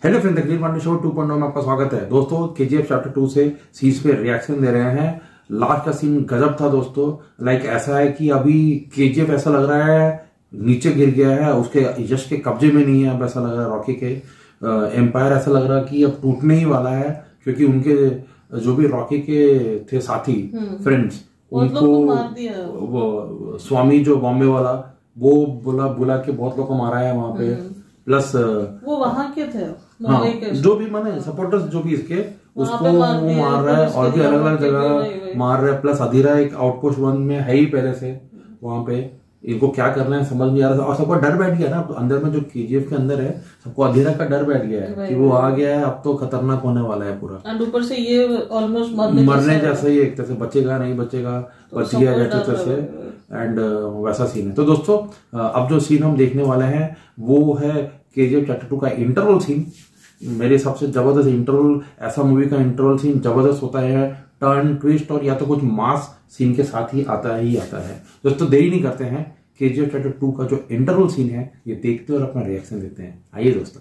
Hello friend, तकरीर Pandey show 2.0 में आपका स्वागत है। दोस्तों, केजीएफ चैप्टर 2 से सीन्स पे रिएक्शन दे रहे हैं। लास्ट का सीन गजब था दोस्तों। लाइक ऐसा है कि अभी केजीएफ ऐसा लग रहा है नीचे गिर गया है, उसके यश के कब्जे में नहीं है। अब ऐसा लग रहा है रॉकी के एम्पायर ऐसा लग रहा है कि अब टूटने ही वाला है, क्योंकि उनके जो भी रॉकी के थे साथी फ्रेंड्स, उनको वो स्वामी जो बॉम्बे वाला वो बुला के बहुत लोग को मारा है वहां पे। प्लस वो वहां के थे, हाँ, जो भी माने सपोर्टर्स जो भी इसके उसको वो मार रहा है और भी अलग अलग जगह मार रहा है। प्लस अधीरा एक आउटपोस्ट 1 में है ही पहले से वहां पे। इनको क्या करना है समझ नहीं आ रहा। और सबको डर बैठ गया ना अंदर में, जो केजीएफ के अंदर है सबको अधीरा का डर बैठ गया है कि वो आ गया है, अब तो खतरनाक होने वाला है पूरा। और ऊपर से ये ऑलमोस्ट मरने जैसा ही, एक तरह से बचेगा नहीं बचेगा, बच गया जैसे से एंड वैसा सीन है। तो दोस्तों, अब जो सीन हम देखने वाले हैं वो है केजीएफ चैप्टर 2 का इंटरवल सीन। मेरे हिसाब से जबरदस्त इंटरवल, ऐसा मूवी का इंटरवल सीन जबरदस्त होता है। टर्न ट्विस्ट और या तो कुछ मास सीन के साथ ही आता है। दोस्तों, देरी नहीं करते हैं, केजीएफ चैप्टर 2 का जो इंटरवल सीन है ये देखते और अपना रिएक्शन देते हैं। आइए दोस्तों।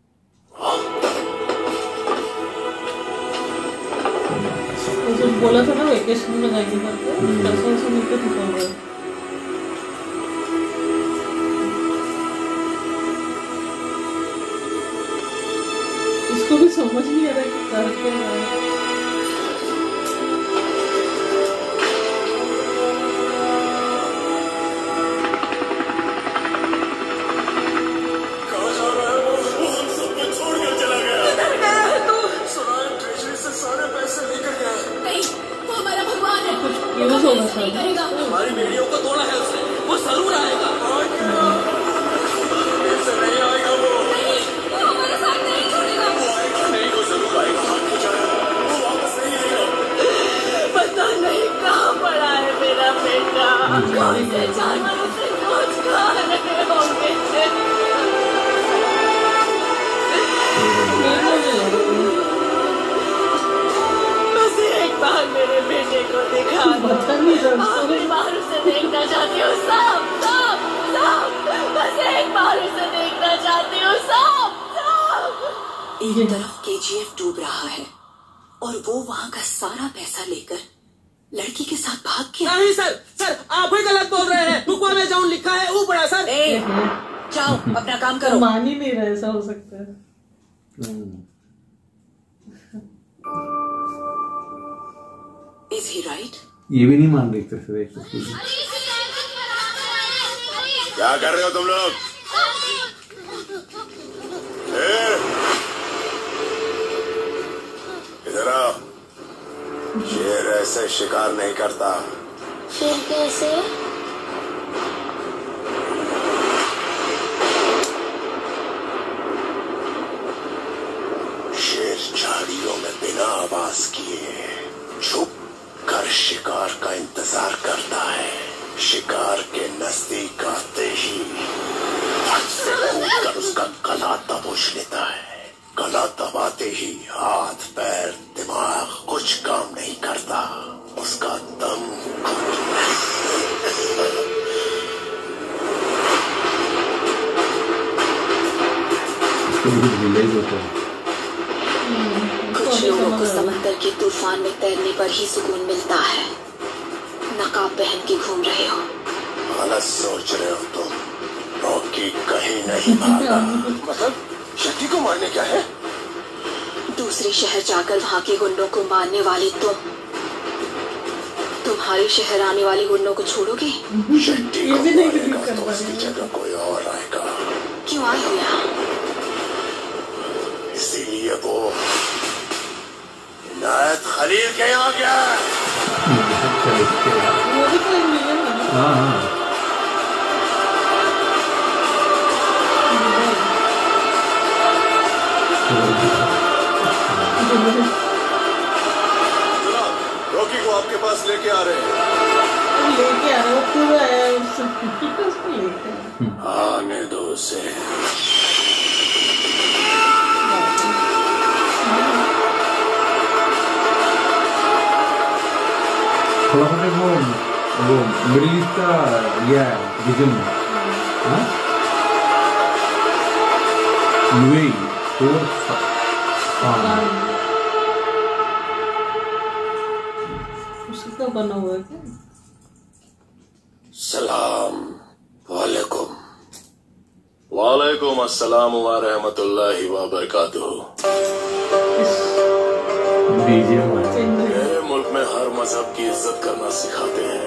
तो बोला था ना वेकेशन में जाएंगे करके, इसको भी समझ नहीं आ रहा कि कर क्या रहा है। हमारी बेड़ियों को तोड़ा है उसने, वो जरूर आएगा। नहीं आएगा वो हमारे साथ नहीं छोड़ेगा। वो आएगा नहीं, वो जरूर आएगा। वो वापस नहीं आएगा। पता नहीं कहाँ पड़ा है मेरा बेटा। कौन से जानवर उसे नोच खा रहे होंगे। बस एक बार मेरे बेटे को दिखा दो। आखिरी बार उसे देखना चाहती हूँ। साफ साफ साफ, बस एक बार उसे देखना चाहती हूँ। साफ साफ। एक तरफ केजीएफ डूब रहा है और वो वहाँ का सारा पैसा लेकर लड़की के साथ भाग गया। नहीं सर, आप ही गलत बोल रहे हैं। बुकवा में जाऊन लिखा है ऊपर है सर। जाओ अपना काम करो। मान ही नहीं रहा, ऐसा हो सकता है। Is he right? ये भी नहीं मान रही एक तरह से। देख क्या कर रहे हो तुम लोग? इधर आओ। शेर ऐसे शिकार नहीं करता। फिर कैसे? शेर झाड़ियों में बिना आवाज किए छुप कर शिकार का इंतजार करता है। शिकार के नजदीक आते ही फट से कूदकर उसका गला दबोच लेता है। गला दबाते ही हाथ पैर दिमाग कुछ काम नहीं करता। उसका दम कुछ लोगों को समंदर के तूफान में तैरने पर ही सुकून मिलता है। नकाब पहन के घूम रहे हो। गलत सोच रहे हो तुम। रॉकी कहीं नहीं भागा। मतलब शक्ति को मारने क्या है? दूसरे शहर जाकर वहाँ के गुंडों को मारने वाले तुम्हारे शहर आने वाले गुंडों को छोड़ोगे? शक्ति को मारेगा तो उसकी जगह कोई और आएगा। क्यों आए हो यहाँ? इसीलिए वो इनायत खलील के यहाँ गया। रॉकी को आपके पास लेके आ रहे हैं। वो पूरा है, उसको लेके आने दो उसे। थोड़ा वो मिडिल ईस्ट का ये विजन यूएई 4 हाँ उसी का बना हुआ है क्या? सलाम वालेकुम। वालेकुम अस्सलाम व रहमतुल्लाहि व बरकातुहू। बीजीएम है। मेरे मुल्क में हर मजहब की इज्जत करना सिखाते हैं।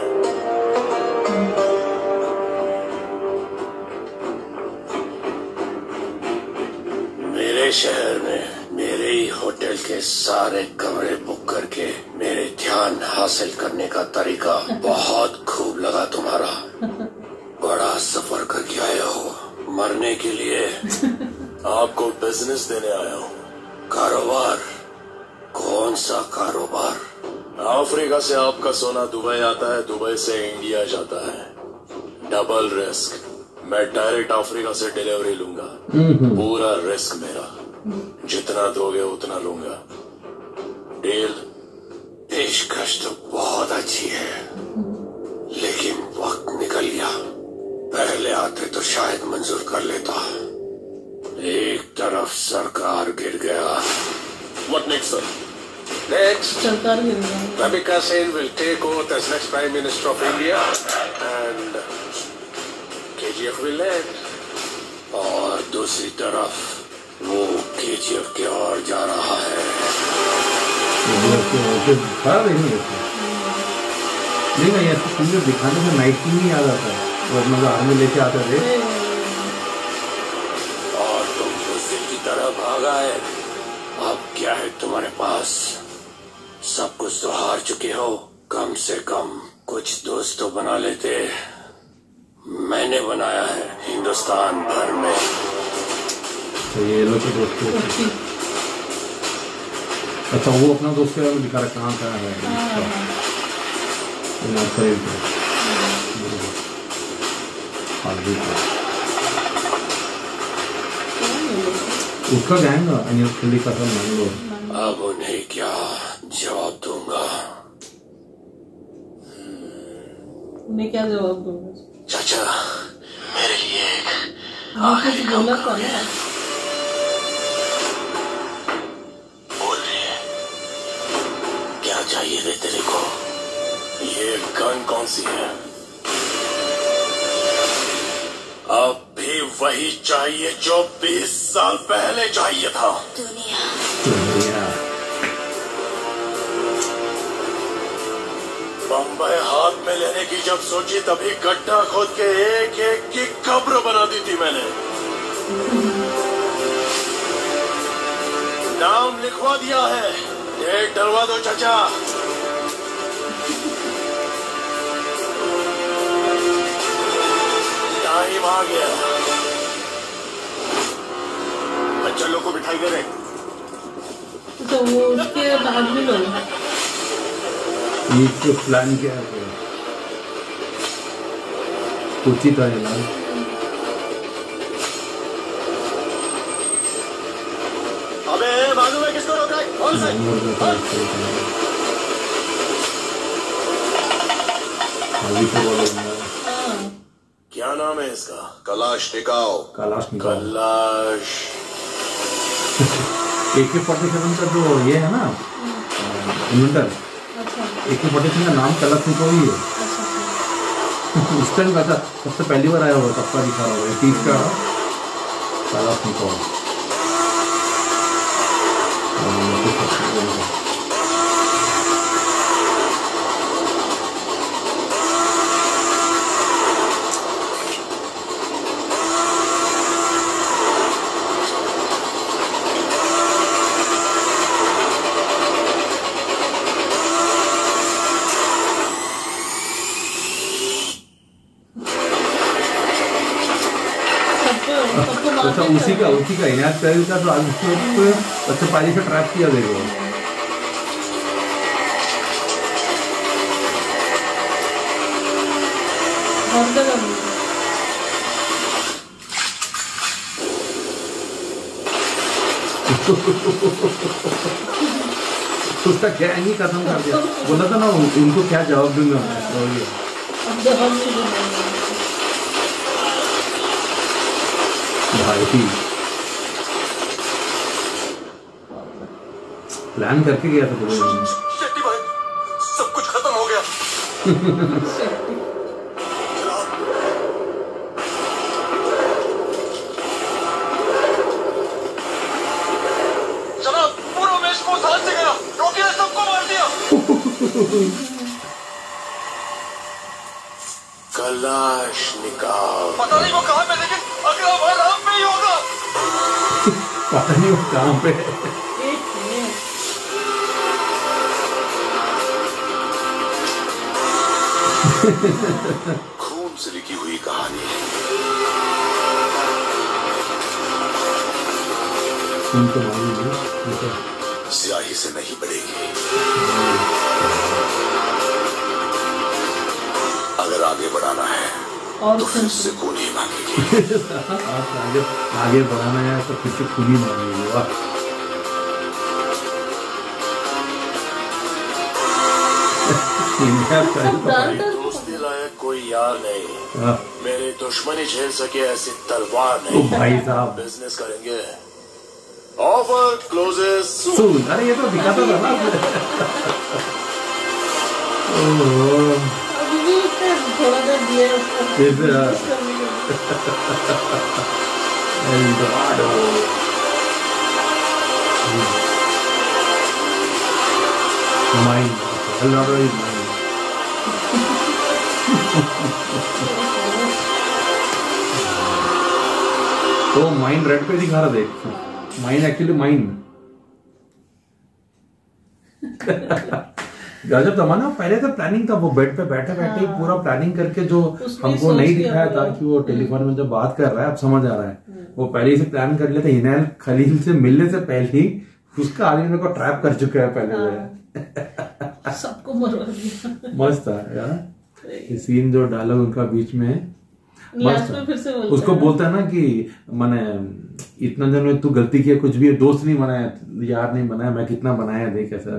मेरे शहर में मेरे ही होटल के सारे कमरे बुक करके मेरे ध्यान हासिल करने का तरीका बहुत खूब लगा तुम्हारा। बड़ा सफर करके आया हो। मरने के लिए आपको बिजनेस देने आया हूँ। कारोबार? कौन सा कारोबार? अफ्रीका से आपका सोना दुबई आता है, दुबई से इंडिया जाता है। Double risk. मैं डायरेक्ट अफ्रीका से डिलीवरी लूंगा। पूरा रिस्क मेरा। जितना दोगे उतना लूंगा। डील? पेशकश तो बहुत अच्छी है, लेकिन वक्त निकल गया। पहले आते तो शायद मंजूर कर लेता। एक तरफ सरकार गिर गया। What next, sir? Next, सरकार गिर गया। Rabi Kassem will take oath as next Prime Minister of India and KGF will end. और दूसरी तरफ वो KGF की ओर जा रहा है। नहीं नहीं ऐसे फिल्म दिखाने में नाइट किंग नहीं आ जाता है। और मतलब आर्मी लेके आते थे और तुम उसी की तरह भाग आए। अब क्या है तुम्हारे पास? सब कुछ तो हार चुके हो। कम से कम कुछ दोस्त तो बना लेते। मैंने बनाया है हिंदुस्तान भर में। तो ये लोग के दोस्त अच्छा वो अपना दोस्त के दिखा रहा कहाँ का है उसका गैंग अनिल खिल्ली का सब मैंगलोर। अब उन्हें क्या जवाब दूंगा? मैं क्या जवाब दूंगा? चाचा मेरे लिए एक कुछ बोला था ना। बोल रही है। क्या चाहिए रे तेरे को? ये गन कौन सी है? अब भी वही चाहिए जो 20 साल पहले चाहिए था। दुनिया बम्बई हाथ में लेने की जब सोची तभी गड्ढा खोद के एक एक की कब्र बना दी थी मैंने। नाम लिखवा दिया है। डेट डलवा दो चाचा। टाइम आ गया। बच्चे लोग को बिठाई दे रहे। तो वो उसके बाद भी लोग ये प्लान क्या है? उचित है ना? अबे बाजू में किसको रोका है? कौन सा? क्या नाम है इसका? कलाश टिकाओ। कलाश AK-47 का जो ये है ना इन्वेंटर, AK-47 का नाम कलाश टिकाओ ही है। उस टाइम का था सबसे पहली बार आया हुआ, तब का दिखा रहा है 30 का कलाश टिकाओ। अच्छा उसी का इनायत करेल का तो आज अच्छा पहले से ट्रैप किया देखो। उसका क्या ही खत्म कर दिया। बोला था ना उनको क्या जवाब दूंगा मैं। भाई प्लान करके गया था पूरे दिन। शेट्टी भाई, सब कुछ खत्म हो गया। जनाब, पूरा मैच को हाथ से गया। रॉकी ने सबको मार दिया। कलाशनिकोव। पता नहीं वो कहाँ पे, लेकिन अगला बार हम पे ही होगा। पता नहीं वो कहाँ पे। खून से लिखी हुई कहानी है। स्याही से नहीं बढ़ेगी। अगर आगे बढ़ाना है तो फिर से खून ही मांगेगी। आगे बढ़ाना है तो फिर से खून ही मांगेगी। वाह, दोस्ती लायक कोई यार नहीं, मेरे दुश्मनी झेल सके ऐसी तलवार नहीं। भाई साहब बिजनेस करेंगे। Offer closes soon. अरे ये तो दिखाता था ना। अभी भी थोड़ा देर दिया है उसको। माइंड तो माइंड रेड पे दिखा रहा, देख माइंड एक्चुअली माइंड। गजब था माना। पहले तो प्लानिंग था, वो बेड पे बैठे बैठे पूरा प्लानिंग करके, जो हमको नहीं दिखाया था कि वो टेलीफोन में जब बात कर रहा है, अब समझ आ रहा है। वो पहले से प्लान कर लेते। हिनाल खलील से मिलने से पहले ही उसका आदमी को ट्रैप कर चुका है पहले। सबको मरवा दिया। मस्त था यार ये सीन जो डायलॉग उनका बीच में है। लास्ट में फिर से उसको बोलता है ना कि मैंने इतना दिन में तू गलती किया, कुछ भी दोस्त नहीं बनाया, यार नहीं बनाया, मैं कितना बनाया देख ऐसा।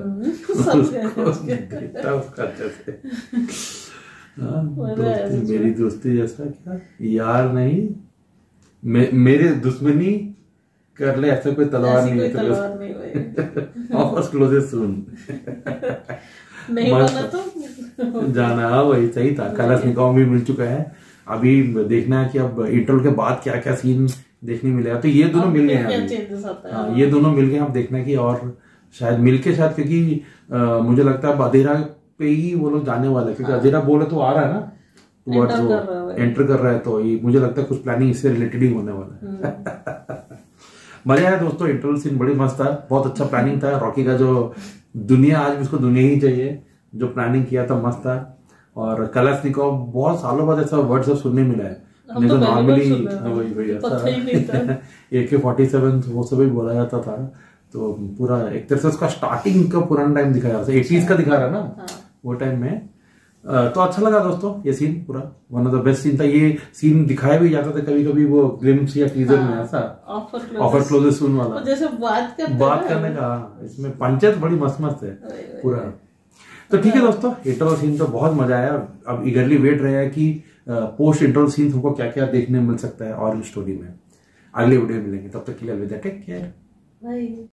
उसका अच्छे से दोस्ती, मेरी दोस्ती जैसा क्या यार नहीं, मेरे दुश्मनी कर ले ऐसा कोई तलवार नहीं है। Offers closes soon. नहीं बना तो जाना। हाँ वही सही था। कलाशनिकोव भी मिल चुका है। अभी देखना है कि अब इंटरवल के बाद क्या क्या सीन देखने मिलेगा। तो ये दोनों मिल गए हैं। हाँ ये दोनों मिल गए। अब देखना है कि और शायद मिलके शायद, क्योंकि मुझे लगता है अधेरा पे ही वो लोग जाने वाले, क्योंकि अधेरा बोले तो आ रहा है ना, टुवर्ड्स वो एंटर कर रहा है। तो ये मुझे लगता है कुछ प्लानिंग इससे रिलेटेड ही होने वाला है। मजा आया दोस्तों। इंटरवल सीन बड़ी मस्त था, बहुत अच्छा प्लानिंग था। रॉकी का जो दुनिया, आज उसको दुनिया ही चाहिए, जो प्लानिंग किया था मस्त था। और कलाशनिकोव बहुत सालों बाद ऐसा वर्ड सब सुनने मिला है, नहीं तो नॉर्मली वही ऐसा AK-47 वो सब भी बोला जाता था। तो पूरा एक तरह से उसका स्टार्टिंग का पुराना टाइम दिखाया जाता है, 80s का दिखा रहा है ना वो टाइम में। तो अच्छा लगा दोस्तों ये सीन, पूरा one of the best scene था। ये सीन दिखाया भी जाता था कभी कभी वो ग्लिम्स या टीजर में, ऐसा ऑफर क्लोजेस सून वाला जैसे बात करने का। इसमें पंचायत बड़ी मस्त मस्त है पूरा। तो ठीक है दोस्तों, इंटरवल सीन तो बहुत मजा आया। अब इगरली वेट रहे हैं कि पोस्ट इंटरवल सीन हमको क्या क्या देखने मिल सकता है और स्टोरी में। अगले वीडियो में मिलेंगे, तब तक के लिए अलविदा, टेक केयर, बाय।